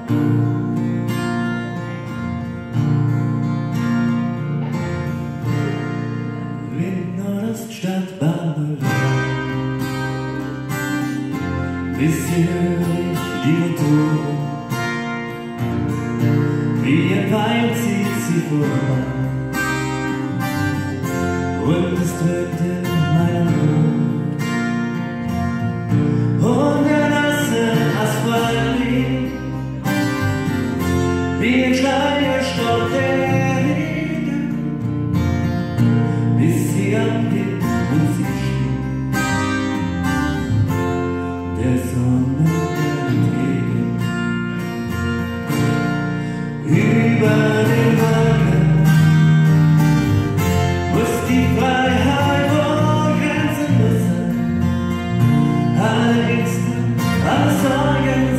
Stadtbahn bisschen höre ich die Motoren, wie ein Wein zieht sie vorbei und es drückt in meinem Mund und der nasse Asphalt liegt wie ein Schleierstaub der Regen, bis sie abgeht und sie steht der Sonne entgegen. Über den Wagen muss die Freiheit ohne Grenzen sein. Alle Ängste, alle Sorgen